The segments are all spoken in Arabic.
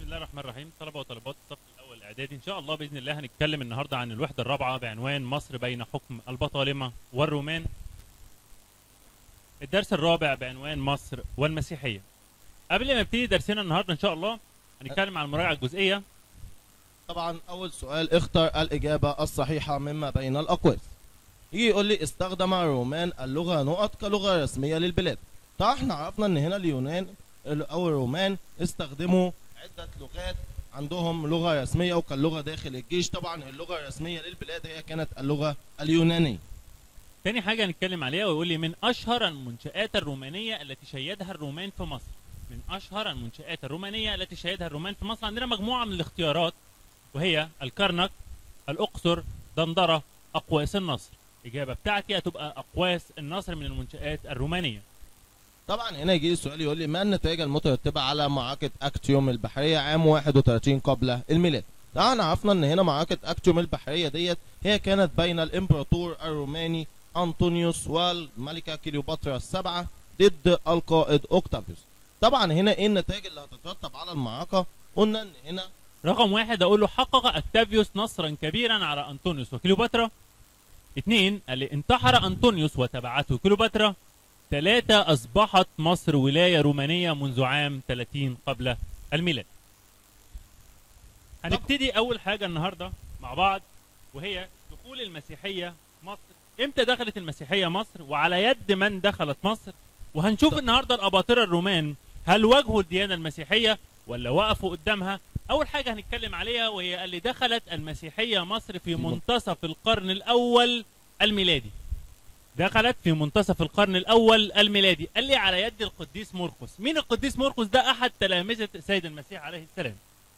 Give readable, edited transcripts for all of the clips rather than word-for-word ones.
الله الرحمن الرحيم. طلبة وطالبات الصف الأول الإعدادي، إن شاء الله بإذن الله هنتكلم النهاردة عن الوحدة الرابعة بعنوان مصر بين حكم البطالمة والرومان. الدرس الرابع بعنوان مصر والمسيحية. قبل ما نبتدي درسنا النهاردة إن شاء الله هنتكلم عن المراجعة الجزئية. طبعا اول سؤال، اختر الاجابه الصحيحه مما بين الاقواس. يجي يقول لي استخدم الرومان اللغه نقط كلغه رسميه للبلاد. طبعا احنا عرفنا ان هنا اليونان او الرومان استخدموا عده لغات، عندهم لغه رسميه وكان لغه داخل الجيش. طبعا اللغه الرسميه للبلاد هي كانت اللغه اليونانيه. تاني حاجة هنتكلم عليها ويقول لي من أشهر المنشآت الرومانية التي شيدها الرومان في مصر. من أشهر المنشآت الرومانية التي شيدها الرومان في مصر عندنا مجموعة من الاختيارات، وهي الكرنك، الأقصر، دندرة، أقواس النصر. الإجابة بتاعتي هتبقى أقواس النصر من المنشآت الرومانية. طبعا هنا يجي لي السؤال يقول لي ما النتائج المترتبه على معركه اكتيوم البحريه عام 31 قبل الميلاد. طبعا عرفنا ان هنا معركه اكتيوم البحريه ديت هي كانت بين الامبراطور الروماني انطونيوس والملكه كليوباترا السبعه ضد القائد اوكتافيوس. طبعا هنا ايه النتائج اللي هتترتب على المعركه؟ قلنا ان هنا رقم واحد أقول له حقق أكتافيوس نصرا كبيرا على أنطونيوس وكليوباترا. 2 قال لي انتحر أنطونيوس وتبعته كليوباترا. 3 أصبحت مصر ولاية رومانية منذ عام 30 قبل الميلاد. هنبتدي أول حاجة النهاردة مع بعض، وهي دخول المسيحية مصر. إمتى دخلت المسيحية مصر وعلى يد من دخلت مصر؟ وهنشوف النهاردة الأباطرة الرومان هل واجهوا الديانة المسيحية ولا وقفوا قدامها. أول حاجة هنتكلم عليها وهي قال لي دخلت المسيحية مصر في منتصف القرن الأول الميلادي. دخلت في منتصف القرن الأول الميلادي، قال لي على يد القديس مرقس. مين القديس مرقس ده؟ أحد تلامذة السيد المسيح عليه السلام.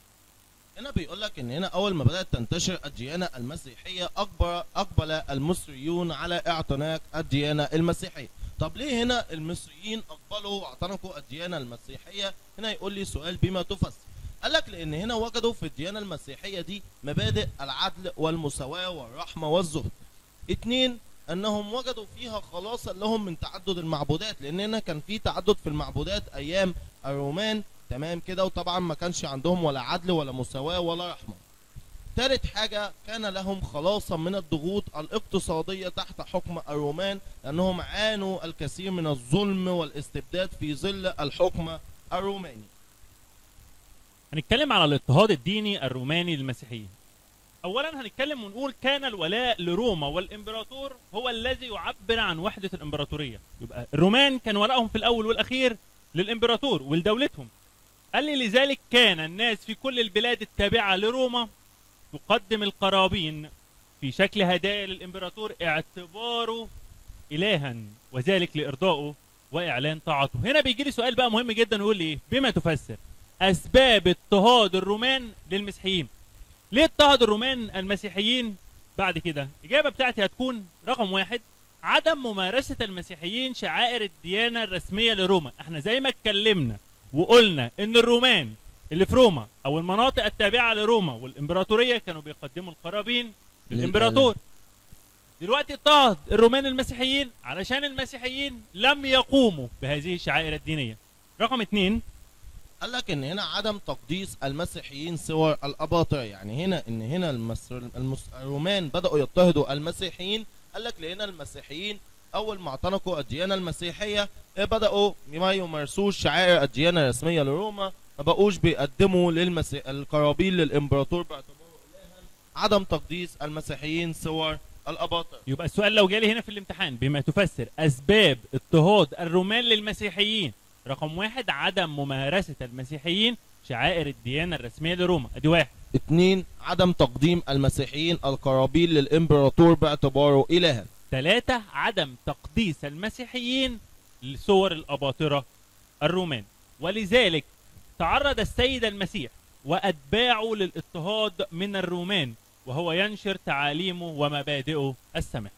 هنا بيقول لك ان هنا اول ما بدات تنتشر الديانه المسيحيه اقبل المصريون على اعتناق الديانه المسيحيه. طب ليه هنا المصريين اقبلوا واعتنقوا الديانه المسيحيه؟ هنا يقول لي سؤال بما تفسر. قال لك لان هنا وجدوا في الديانه المسيحيه دي مبادئ العدل والمساواه والرحمه والزهد. 2 انهم وجدوا فيها خلاصا لهم من تعدد المعبودات، لان هنا كان في تعدد في المعبودات ايام الرومان، تمام كده، وطبعا ما كانش عندهم ولا عدل ولا مساواة ولا رحمة. ثالث حاجة، كان لهم خلاصا من الضغوط الاقتصادية تحت حكم الرومان، لأنهم عانوا الكثير من الظلم والاستبداد في ظل الحكم الروماني. هنتكلم على الاضطهاد الديني الروماني للمسيحيين. أولا هنتكلم ونقول كان الولاء لروما والإمبراطور هو الذي يعبر عن وحدة الإمبراطورية. يبقى الرومان كان ولائهم في الأول والأخير للإمبراطور ولدولتهم. قال لي لذلك كان الناس في كل البلاد التابعة لروما تقدم القرابين في شكل هدايا للإمبراطور اعتباره إلها، وذلك لإرضائه وإعلان طاعته. هنا بيجي لي سؤال بقى مهم جدا ويقول لي إيه؟ بما تفسر أسباب اضطهاد الرومان للمسيحيين. ليه اضطهد الرومان المسيحيين بعد كده؟ الإجابة بتاعتي هتكون رقم 1 عدم ممارسة المسيحيين شعائر الديانة الرسمية لروما. احنا زي ما اتكلمنا وقلنا ان الرومان اللي في روما او المناطق التابعة لروما والامبراطورية كانوا بيقدموا القرابين للامبراطور. دلوقتي اضطهد الرومان المسيحيين علشان المسيحيين لم يقوموا بهذه الشعائر الدينية. رقم 2 قال لك ان هنا عدم تقديس المسيحيين صور الاباطره. يعني هنا ان هنا الرومان بداوا يضطهدوا المسيحيين. قال لك لان المسيحيين اول ما اعتنقوا الديانه المسيحيه بداوا ما يمارسوش شعائر الديانه الرسميه لروما، ما بقوش بيقدموا القرابين للامبراطور باعتباره الها. عدم تقديس المسيحيين صور الاباطره. يبقى السؤال لو جالي هنا في الامتحان بما تفسر اسباب اضطهاد الرومان للمسيحيين، رقم 1 عدم ممارسة المسيحيين شعائر الديانة الرسمية لروما، ادي 1. 2 عدم تقديم المسيحيين القرابين للامبراطور باعتباره الها. 3 عدم تقديس المسيحيين لصور الأباطرة الرومان. ولذلك تعرض السيد المسيح وأتباعه للاضطهاد من الرومان وهو ينشر تعاليمه ومبادئه السامحة.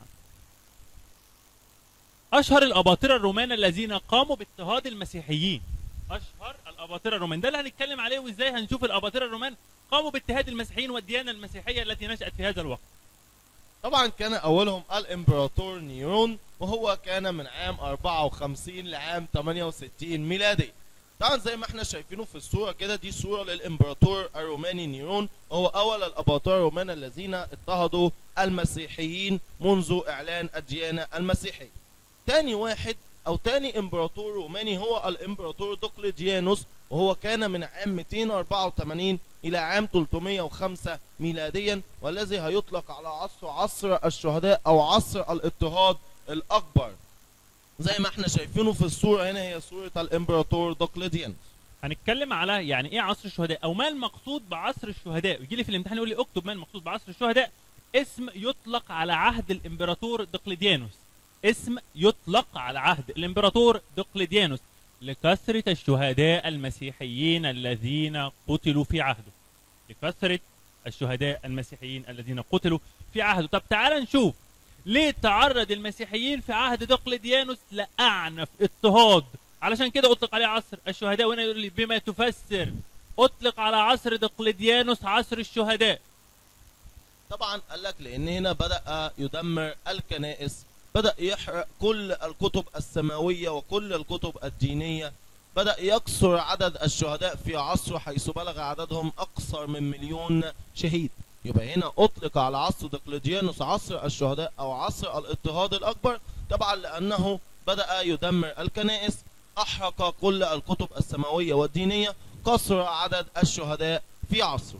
أشهر الأباطرة الرومان الذين قاموا باضطهاد المسيحيين. أشهر الأباطرة الرومان ده اللي هنتكلم عليه، وإزاي هنشوف الأباطرة الرومان قاموا باضطهاد المسيحيين والديانة المسيحية التي نشأت في هذا الوقت. طبعا كان اولهم الامبراطور نيرون، وهو كان من عام 54 لعام 68 ميلادي. طبعا زي ما احنا شايفينه في الصورة كده، دي صورة للإمبراطور الروماني نيرون، هو أول الأباطرة الرومان الذين اضطهدوا المسيحيين منذ إعلان الديانة المسيحية. تاني واحد أو تاني إمبراطور روماني هو الإمبراطور دقلديانوس، وهو كان من عام 284 إلى عام 305 ميلاديا، والذي هيطلق على عصر الشهداء أو عصر الاضطهاد الأكبر. زي ما احنا شايفينه في الصورة هنا، هي صورة الإمبراطور دقلديانوس. هنتكلم على يعني ايه عصر الشهداء او ما المقصود بعصر الشهداء. يجي لي في الامتحان يقول لي اكتب ما المقصود بعصر الشهداء. اسم يطلق على عهد الامبراطور دقلديانوس، اسم يطلق على عهد الامبراطور دقلديانوس لكثرة الشهداء المسيحيين الذين قتلوا في عهده، لكثرة الشهداء المسيحيين الذين قتلوا في عهده. طب تعال نشوف ليه تعرض المسيحيين في عهد دقلديانوس لأعنف اضطهاد، علشان كده اطلق عليه عصر الشهداء. وهنا يقول لي بما تفسر اطلق على عصر دقلديانوس عصر الشهداء. طبعا قال لك لان هنا بدأ يدمر الكنائس، بدأ يحرق كل الكتب السماوية وكل الكتب الدينية، بدأ يكسر عدد الشهداء في عصره حيث بلغ عددهم أكثر من 1,000,000 شهيد. يبقى هنا أطلق على عصر دقلديانوس عصر الشهداء أو عصر الاضطهاد الأكبر، طبعا لأنه بدأ يدمر الكنائس، أحرق كل الكتب السماوية والدينية، كسر عدد الشهداء في عصره.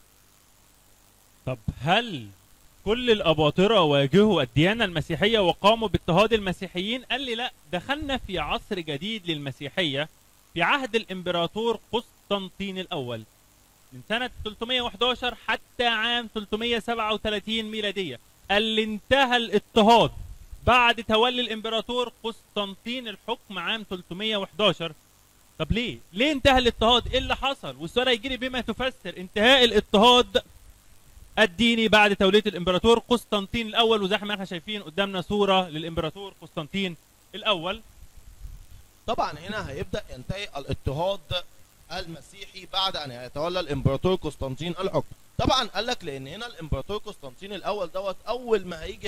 طب هل كل الأباطرة واجهوا الديانة المسيحية وقاموا باضطهاد المسيحيين؟ قال لي لا، دخلنا في عصر جديد للمسيحية في عهد الإمبراطور قسطنطين الأول من سنة 311 حتى عام 337 ميلادية، اللي انتهى الاضطهاد بعد تولي الإمبراطور قسطنطين الحكم عام 311. طب ليه انتهى الاضطهاد؟ ايه اللي حصل؟ والسؤال هيجي لي بما تفسر انتهاء الاضطهاد الديني بعد تولية الامبراطور قسطنطين الاول. وزي ما احنا شايفين قدامنا صورة للامبراطور قسطنطين الاول. طبعا هنا هيبدأ ينتهي الاضطهاد المسيحي بعد ان يتولى الامبراطور قسطنطين الحكم. طبعا قال لك لان هنا الامبراطور قسطنطين الاول دوت اول ما هيجي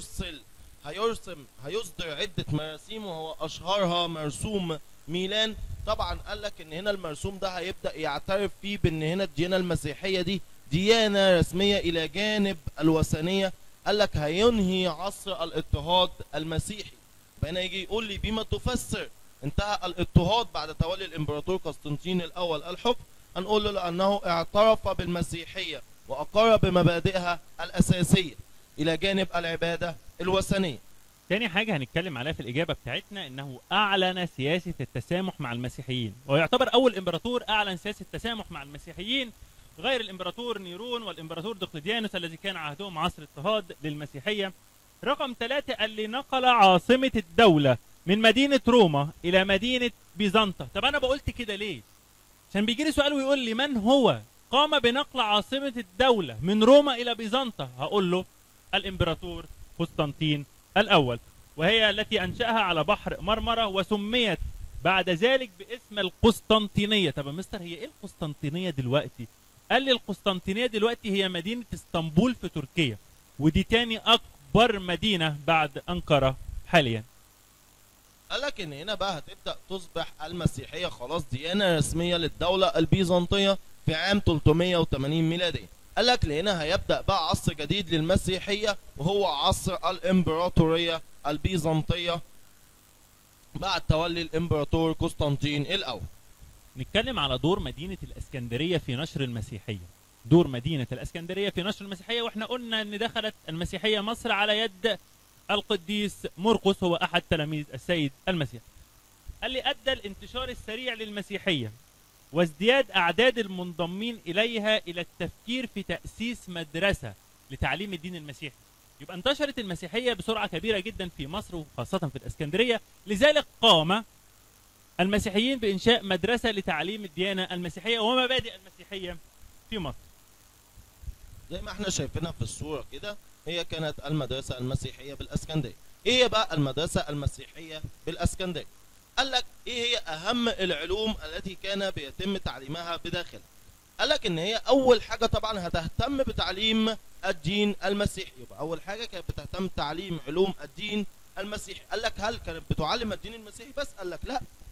هيصدر عدة مراسيم، وهو اشهرها مرسوم ميلان. طبعا قال لك ان هنا المرسوم ده هيبدأ يعترف فيه بان هنا الديانة المسيحية دي ديانة رسمية إلى جانب الوثنية. قال لك هينهي عصر الاضطهاد المسيحي. فهنا يجي يقول لي بما تفسر انتهى الاضطهاد بعد تولي الإمبراطور قسطنطين الأول الحكم، هنقول له لأنه اعترف بالمسيحية وأقر بمبادئها الأساسية إلى جانب العبادة الوثنية. تاني حاجة هنتكلم عليها في الإجابة بتاعتنا إنه أعلن سياسة التسامح مع المسيحيين، ويعتبر أول إمبراطور أعلن سياسة التسامح مع المسيحيين غير الامبراطور نيرون والامبراطور دقلديانوس الذي كان عهدهم عصر اضطهاد للمسيحية. رقم 3 اللي نقل عاصمة الدولة من مدينة روما إلى مدينة بيزنطة. طب أنا بقولت كده ليه؟ عشان بيجي لي سؤال ويقول لي من هو قام بنقل عاصمة الدولة من روما إلى بيزنطة؟ هقول له الامبراطور قسطنطين الأول، وهي التي أنشأها على بحر مرمرة وسميت بعد ذلك باسم القسطنطينية. طب يا مستر هي إيه القسطنطينية دلوقتي؟ قال لي القسطنطينية دلوقتي هي مدينة اسطنبول في تركيا، ودي تاني أكبر مدينة بعد أنقرة حاليا. قال لك إن هنا بقى هتبدأ تصبح المسيحية خلاص ديانة رسمية للدولة البيزنطية في عام 380 ميلادي. قال لك لهنا هيبدأ بقى عصر جديد للمسيحية، وهو عصر الإمبراطورية البيزنطية بعد تولي الإمبراطور قسطنطين الأول. نتكلم على دور مدينة الإسكندرية في نشر المسيحية. دور مدينة الإسكندرية في نشر المسيحية، واحنا قلنا ان دخلت المسيحية مصر على يد القديس مرقس، هو أحد تلاميذ السيد المسيح. قال لي أدى الانتشار السريع للمسيحية وازدياد أعداد المنضمين إليها إلى التفكير في تأسيس مدرسة لتعليم الدين المسيحي. يبقى انتشرت المسيحية بسرعة كبيرة جدا في مصر وخاصة في الإسكندرية، لذلك قام المسيحيين بإنشاء مدرسة لتعليم الديانة المسيحية ومبادئ المسيحية في مصر. زي ما احنا شايفينها في الصورة كده، هي كانت المدرسة المسيحية بالإسكندرية. ايه هي بقى المدرسة المسيحية بالإسكندرية؟ قال لك ايه هي أهم العلوم التي كان بيتم تعليمها بداخلها؟ قال لك ان هي أول حاجة طبعا هتهتم بتعليم الدين المسيحي. يبقى أول حاجة كانت بتهتم بتعليم علوم الدين المسيحي. قال لك هل كانت بتعلم الدين المسيحي بس؟ قال لك لا،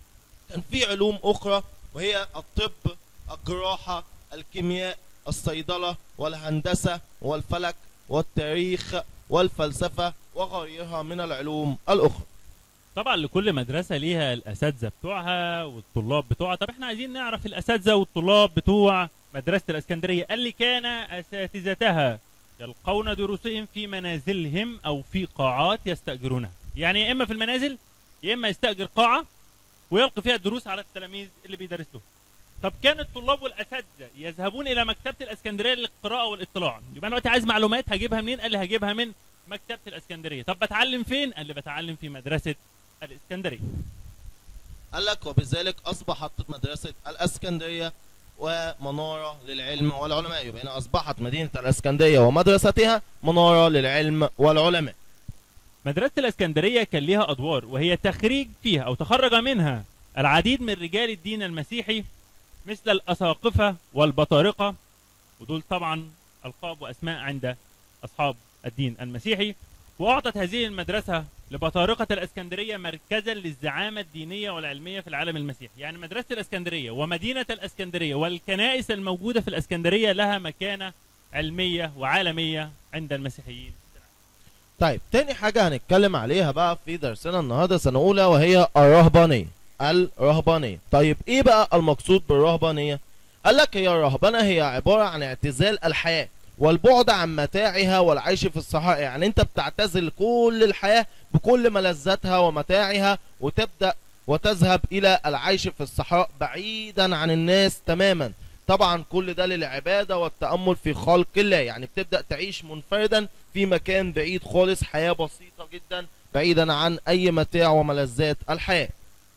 كان في علوم أخرى وهي الطب، الجراحة، الكيمياء، الصيدلة، والهندسة، والفلك، والتاريخ، والفلسفة، وغيرها من العلوم الأخرى. طبعا لكل مدرسة ليها الأساتذة بتوعها والطلاب بتوعها. طب احنا عايزين نعرف الأساتذة والطلاب بتوع مدرسة الإسكندرية اللي كان أساتذتها يلقون دروسهم في منازلهم أو في قاعات يستأجرونها. يعني يا إما في المنازل يا إما يستأجر قاعة ويلقي فيها الدروس على التلاميذ اللي بيدرس له. طب كان الطلاب والأساتذة يذهبون إلى مكتبة الإسكندرية للقراءة والاطلاع. يبقى أنا دلوقتي عايز معلومات، هجيبها منين؟ قال لي هجيبها من مكتبة الإسكندرية. طب بتعلم فين؟ قال لي بتعلم في مدرسة الإسكندرية. قال لك وبذلك أصبحت مدرسة الإسكندرية ومنارة للعلم والعلماء. يبقى هنا أصبحت مدينة الإسكندرية ومدرستها منارة للعلم والعلماء. مدرسة الإسكندرية كان ليها أدوار، وهي تخريج فيها أو تخرج منها العديد من رجال الدين المسيحي مثل الأساقفة والبطارقة، ودول طبعا ألقاب وأسماء عند أصحاب الدين المسيحي. وأعطت هذه المدرسة لبطارقة الإسكندرية مركزا للزعامة الدينية والعلمية في العالم المسيحي. يعني مدرسة الإسكندرية ومدينة الإسكندرية والكنائس الموجودة في الإسكندرية لها مكانة علمية وعالمية عند المسيحيين. طيب تاني حاجة هنتكلم عليها بقى في درسنا النهاردة سنة أولى وهي الرهبانية. الرهبانية، طيب إيه بقى المقصود بالرهبانية؟ قال لك هي الرهبنة هي عبارة عن اعتزال الحياة والبعد عن متاعها والعيش في الصحراء. يعني انت بتعتزل كل الحياة بكل ملذاتها ومتاعها وتبدأ وتذهب الى العيش في الصحراء بعيدا عن الناس تماما. طبعا كل ده للعبادة والتأمل في خلق الله. يعني بتبدأ تعيش منفردا في مكان بعيد خالص، حياة بسيطة جدا بعيدا عن اي متاع وملذات الحياة.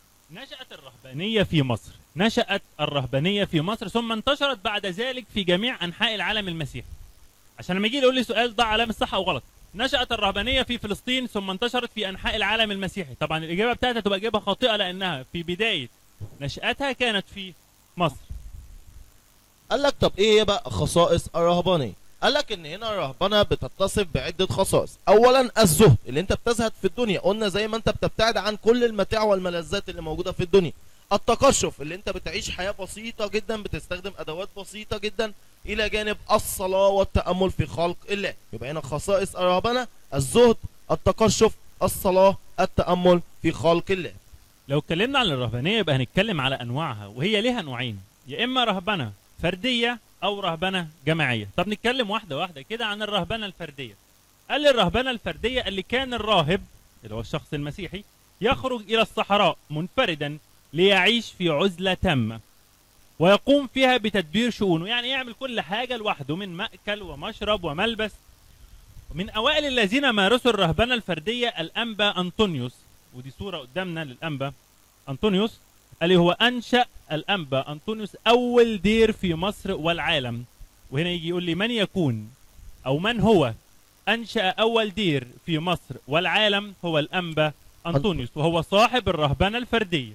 نشأت الرهبانية في مصر ثم انتشرت بعد ذلك في جميع أنحاء العالم المسيحي. عشان لما يجي يقول لي سؤال ضع علامة صح أو غلط. نشأت الرهبانية في فلسطين ثم انتشرت في أنحاء العالم المسيحي. طبعا الإجابة بتاعتها تبقى إجابة خاطئة لأنها في بداية نشأتها كانت في مصر. قال لك طب ايه بقى خصائص الرهبانية؟ قال لك ان هنا الرهبنة بتتصف بعدة خصائص. اولا الزهد، اللي انت بتزهد في الدنيا، قلنا زي ما انت بتبتعد عن كل المتاع والملذات اللي موجودة في الدنيا. التقشف، اللي انت بتعيش حياة بسيطة جدا بتستخدم ادوات بسيطة جدا، الى جانب الصلاة والتأمل في خلق الله. يبقى هنا خصائص الرهبنة الزهد، التقشف، الصلاة، التأمل في خلق الله. لو اتكلمنا عن الرهبانية يبقى هنتكلم على أنواعها، وهي لها نوعين، يا إما رهبنة فردية أو رهبنة جماعية. طب نتكلم واحدة واحدة كده عن الرهبنة الفردية. قال الرهبنة الفردية اللي كان الراهب اللي هو الشخص المسيحي يخرج إلى الصحراء منفردا ليعيش في عزلة تامة ويقوم فيها بتدبير شؤونه. يعني يعمل كل حاجة لوحده من مأكل ومشرب وملبس. من أوائل الذين مارسوا الرهبنة الفردية الأنبا أنطونيوس، ودي صورة قدامنا للأنبا أنطونيوس اللي هو أنشأ الأنبا أنطونيوس أول دير في مصر والعالم. وهنا يجي يقول لي من يكون أو من هو أنشأ أول دير في مصر والعالم؟ هو الأنبا أنطونيوس، وهو صاحب الرهبنة الفردية.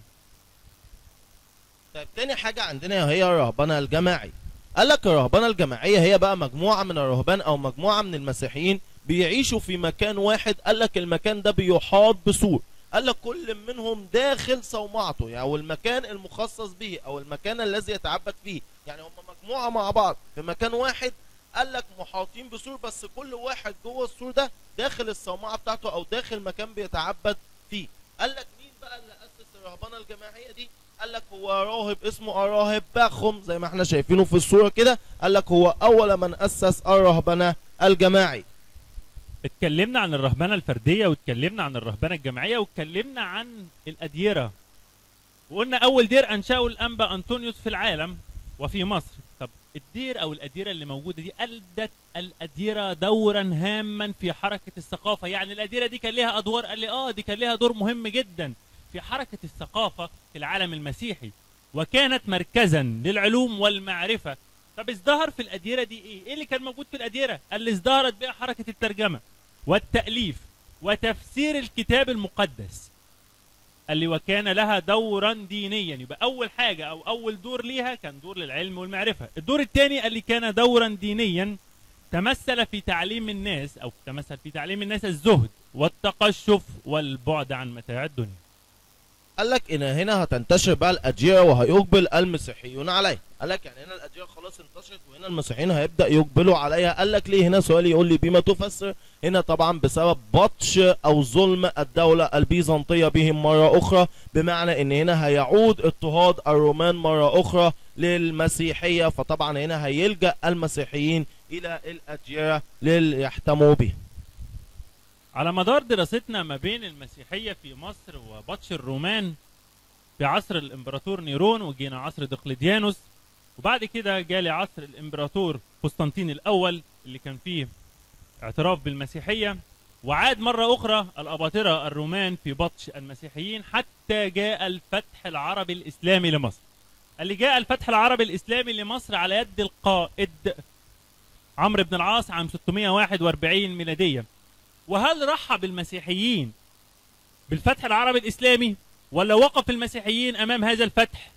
طيب تاني حاجة عندنا هي الرهبنة الجماعية. قال لك الرهبنة الجماعية هي بقى مجموعة من الرهبان أو مجموعة من المسيحيين بيعيشوا في مكان واحد. قال لك المكان ده بيحاط بسور. قال لك كل منهم داخل صومعته، يعني أو المكان المخصص به أو المكان الذي يتعبد فيه. يعني هم مجموعة مع بعض في مكان واحد، قال لك محاطين بسور، بس كل واحد جوه السور ده داخل الصومعة بتاعته أو داخل مكان بيتعبد فيه. قال لك مين بقى اللي أسس الرهبنة الجماعية دي؟ قال لك هو راهب اسمه الراهب باخم زي ما احنا شايفينه في الصورة كده. قال لك هو أول من أسس الرهبنة الجماعي. اتكلمنا عن الرهبنة الفردية واتكلمنا عن الرهبنة الجماعية واتكلمنا عن الأديرة، وقلنا أول دير أنشأه الأنبا أنطونيوس في العالم وفي مصر. طب الدير أو الأديرة اللي موجودة دي أدت الأديرة دورا هاما في حركة الثقافة. يعني الأديرة دي كان لها أدوار، قال لي دي كان لها دور مهم جدا في حركة الثقافة في العالم المسيحي، وكانت مركزا للعلوم والمعرفة. طب ازدهر في الأديرة دي ايه اللي كان موجود في الأديرة؟ اللي ازدهرت بها حركة الترجمة والتأليف وتفسير الكتاب المقدس. قال لي وكان لها دورا دينيا. يبقى أول حاجة أو أول دور ليها كان دور للعلم والمعرفة. الدور الثاني قال لي كان دورا دينيا تمثل في تعليم الناس الزهد والتقشف والبعد عن متاع الدنيا. قال لك ان هنا هتنتشر بقى الاديره وهيقبل المسيحيون عليها. قال لك يعني هنا الاديره خلاص انتشرت وهنا المسيحيين هيبدا يقبلوا عليها. قال لك ليه؟ هنا سؤال يقول لي بما تفسر. هنا طبعا بسبب بطش او ظلم الدوله البيزنطيه بهم مره اخرى، بمعنى ان هنا هيعود اضطهاد الرومان مره اخرى للمسيحيه، فطبعا هنا هيلجا المسيحيين الى الاديره ليحتموا بها. على مدار دراستنا ما بين المسيحية في مصر وبطش الرومان في عصر الإمبراطور نيرون، وجينا عصر دقلديانوس، وبعد كده جالي عصر الإمبراطور قسطنطين الأول اللي كان فيه اعتراف بالمسيحية، وعاد مرة أخرى الأباطرة الرومان في بطش المسيحيين حتى جاء الفتح العربي الإسلامي لمصر. اللي جاء الفتح العربي الإسلامي لمصر على يد القائد عمرو بن العاص عام 641 ميلادية. وهل رحب المسيحيين بالفتح العربي الإسلامي ولا وقف المسيحيين أمام هذا الفتح؟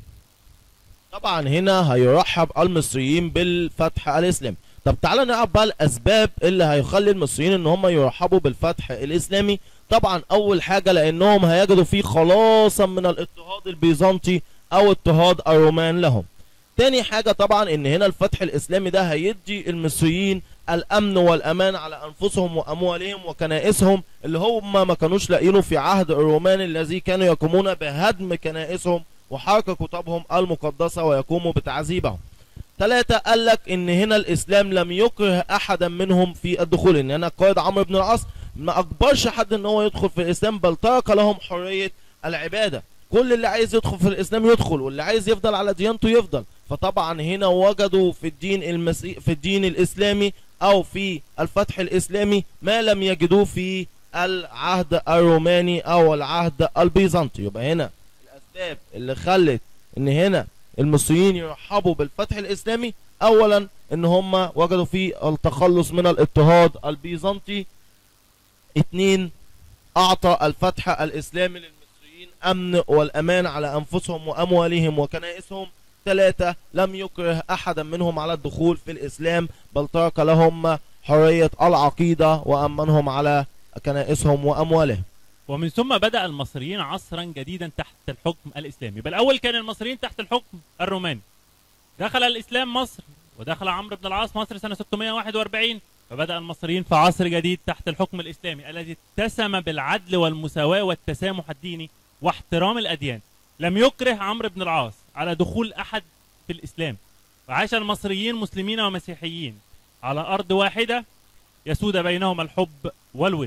طبعا هنا هيرحب المصريين بالفتح الإسلامي. طب تعالى نعرف بقى الأسباب اللي هيخلي المصريين إن هم يرحبوا بالفتح الإسلامي. طبعا أول حاجة لأنهم هيجدوا فيه خلاصا من الاضطهاد البيزنطي أو اضطهاد الرومان لهم. تاني حاجة طبعا ان هنا الفتح الاسلامي ده هيدي المصريين الامن والامان على انفسهم واموالهم وكنائسهم اللي هم ما كانوش لاقينه في عهد الرومان الذي كانوا يقومون بهدم كنائسهم وحرق كتبهم المقدسة ويقوموا بتعذيبهم. ثلاثة قال لك ان هنا الاسلام لم يكره احدا منهم في الدخول، ان هنا القائد عمرو بن العاص ما اجبرش حد ان هو يدخل في الاسلام، بل ترك لهم حرية العبادة. كل اللي عايز يدخل في الاسلام يدخل، واللي عايز يفضل على ديانته يفضل. فطبعا هنا وجدوا في الدين في الدين الاسلامي او في الفتح الاسلامي ما لم يجدوه في العهد الروماني او العهد البيزنطي. يبقى هنا الاسباب اللي خلت ان هنا المصريين يرحبوا بالفتح الاسلامي، اولا ان هم وجدوا فيه التخلص من الاضطهاد البيزنطي. اتنين، اعطى الفتح الاسلامي للمصريين امن والامان على انفسهم واموالهم وكنائسهم. ثلاثة، لم يكره احدا منهم على الدخول في الاسلام، بل ترك لهم حرية العقيدة وامنهم على كنائسهم واموالهم. ومن ثم بدأ المصريين عصرا جديدا تحت الحكم الإسلامي. بل الأول كان المصريين تحت الحكم الروماني، دخل الإسلام مصر ودخل عمرو بن العاص مصر سنة 641، فبدأ المصريين في عصر جديد تحت الحكم الإسلامي الذي اتسم بالعدل والمساواة والتسامح الديني واحترام الأديان. لم يكره عمرو بن العاص على دخول أحد في الإسلام، وعاش المصريين مسلمين ومسيحيين على أرض واحدة يسود بينهم الحب والود.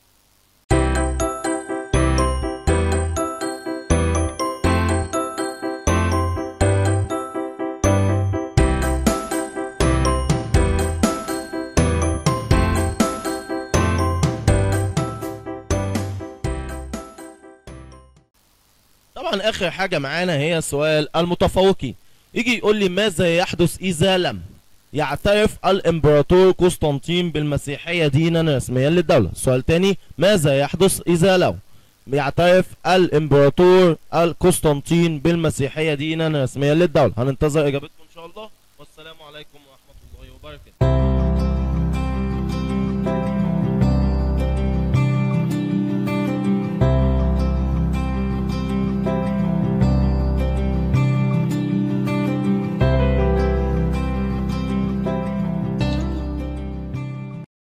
طبعا اخر حاجة معانا هي سؤال المتفوقين. يجي يقول لي ماذا يحدث اذا لم يعترف الامبراطور قسطنطين بالمسيحية دينا رسميا للدولة؟ سؤال تاني، ماذا يحدث اذا لم يعترف الامبراطور القسطنطين بالمسيحية دينا رسميا للدولة؟ هننتظر اجابتكم ان شاء الله، والسلام عليكم ورحمة الله وبركاته.